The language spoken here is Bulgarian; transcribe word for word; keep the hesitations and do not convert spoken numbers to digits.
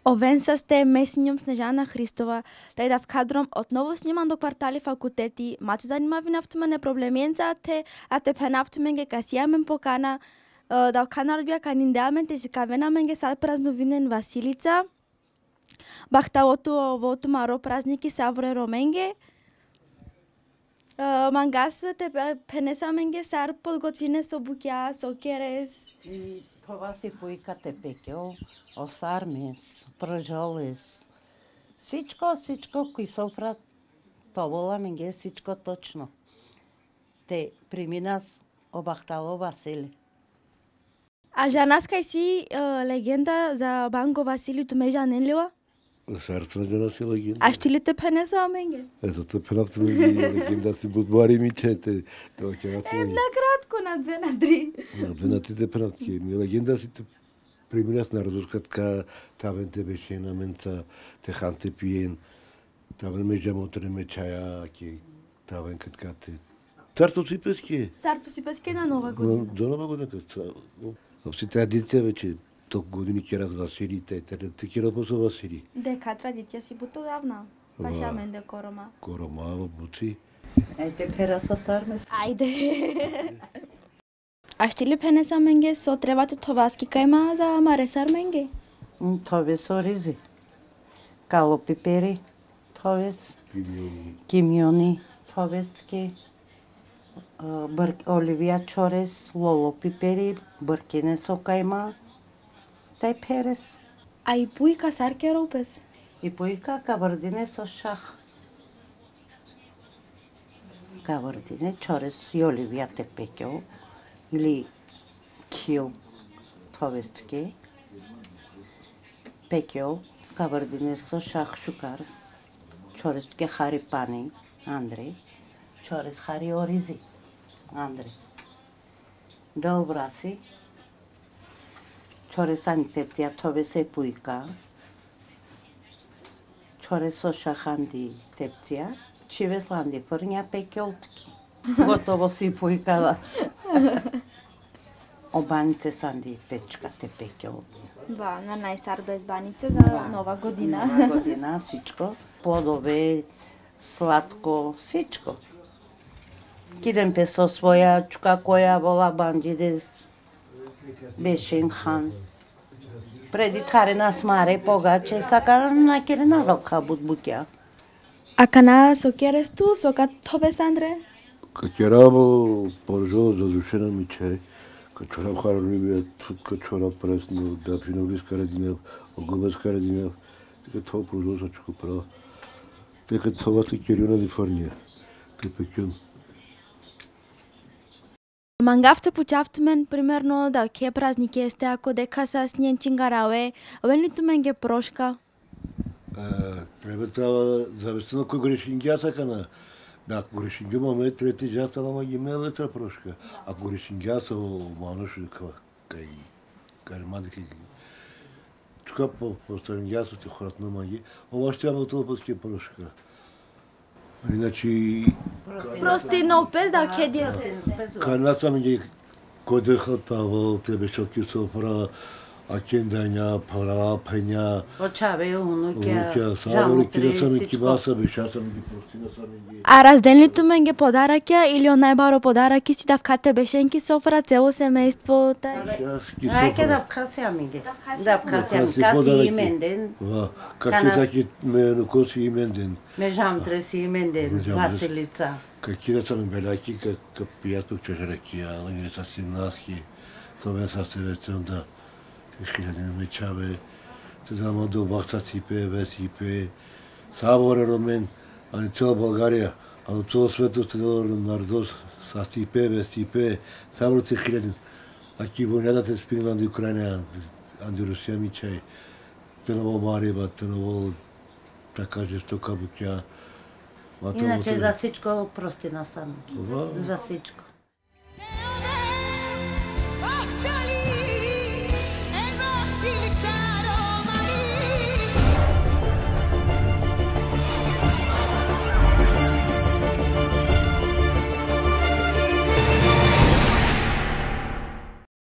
Овен са сте месиньом Снежана Христова, тај да вкадром отново снимам до квартали факултети, мате занимави нафтумене проблемиенца а те, а те пенафтуменге касиамен покана, да вканар бија каниндеамен те си кавенаменге сад празновинен Василица, бахталото вото маро празники савре роменге, мангас те пенесаменге сар подготвине со букја, со керес. Това си поикате пекел, осармес, пръжолес. Всичко, всичко, кои софра, това менге всичко точно. Те преминас обахтало Васили. А жанас кај си легенда за Банго Васили туме жаненлива? Сарто на жана си легенда. А ще ли те пенеса менге? Ето те пенавто менге легенда си будбари мичете. Е, накратко, на две, на три. На две, на три те пенавтки. Ми легенда си те преминас на разурка така, тавен те беше на менца, те хан те пиен, тавен ме жамотре ме чая, тавен катка те. Сарто си песке. Сарто си песке на нова година. До нова година. Въобще традиция вече толкова години кера с Васили, те те кера по со Васили. Дека традиција си буто давна. Пашамен де корома. Корома во буци. Ајде пера со сармес. Ајде. А ще ли пенеса менге со требате товаски кајма за маресар менге? Тове со ризи. Кало пипери, товес. Кимиони. Кимиони, товески. Оливија чорес, лоло пипери, бъркине со кајма. Тај перес. А и пујка сарке ропес? И пујка кавардине со шах. Кавардине, чорес и оливија те пекел. Или кил товестки. Пекел, кавардине со шах шукар. Чорестке хари пани, Андреј. Чорес хари оризи, Андреј. Долбраси. Чорес антепција, тове се пујка. Чорес со шаханди тепција. Чивесланди прња пекелтки. Готово си пујка. Обанице санди печка те пекел. Ба, на најсар без баница за нова година. Нова година, всичко. Плодове, сладко, всичко. Кидем пе со своја чука која вола бандидес. Бешен хан. Преди тарена смаре погаче, сака на керена ралка будбукја. А кана со кересту, со катовес Андре? Каќерабо поржо задушена ми чај. Качораб харливија, качораб пресно, дапиновис карадинев, огубес карадинев. Дека това поржо со чуку права. Дека това се керина ди фарнија. Те пекјун. Мангавте почавтумен, примерно, да ке празник есте, ако дека са снен чингарауе, венлиту менге прошка? Треба това, зависено кој грешингјаса кана. Да, ако грешингјо маме, трети жафта лама ги мелеца прошка. Ако грешингјаса мануш, кај каремади кај чука по старингјасо ти хорат на маги, ова ще има толпаски прошка. Иначе... Прости нов пес да ке десте. Канаса ми ги кодеха тавал, тебе шоки софра, акендања, пара, пења. Очаве, унуќа, жамутри, всичко. А разделниту менге подараќа или он најбаро подараки си да вкате бешенки софра, цело семејство? Ајке да вкасија менге. Да вкасија, каси имен ден. Каки саки ме коси имен ден. Ме жамтре си имен ден, Василица. Каки да сам белаки, как пијаток чешерекија, лагиреца си наски, това са се вецем да хилядин мечаве, те знamo до бахта сипе, ве сипе, саборе ромен, ани цела Българија, а до цело свето цело народос, са сипе, ве сипе, саборе се хилядин. Аки војната се спирна анди Украина, анди Русија ми чај, те ново мареба, те ново така жестока букја. Иначе за всичко простина сам. За всичко.